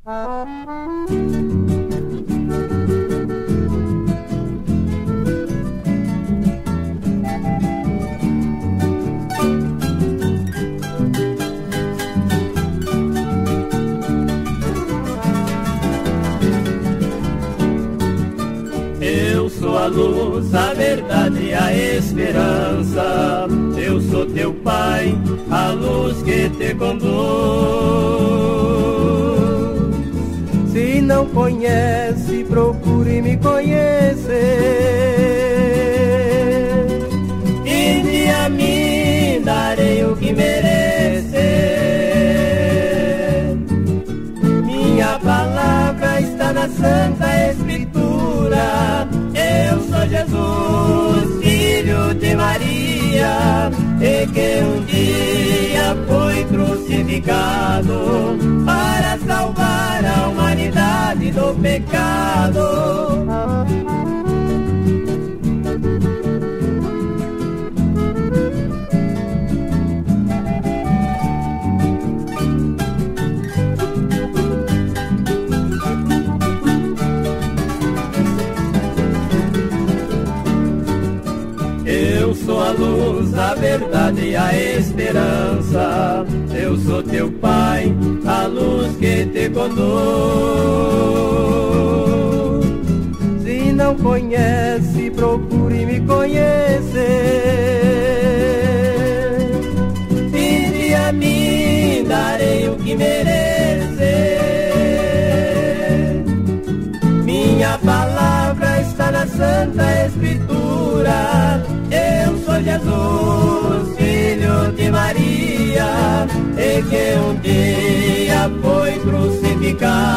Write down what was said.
Eu sou a luz, a verdade e a esperança. Eu sou teu pai, a luz que te conduz. Se não conhece, procure me conhecer. E a mim darei o que merecer. Minha palavra está na Santa Escritura. Eu sou Jesus, filho de Maria, e que um dia foi crucificado para salvar a humanidade do pecado. Eu sou a luz, a verdade e a esperança. Eu sou teu pai, a luz que te conduz. Se não conhece, procure me conhecer. E a mim darei o que merecer. Minha palavra está na Santa Escritura. Eu sou Jesus, filho de Maria, e que um dia foi crucificado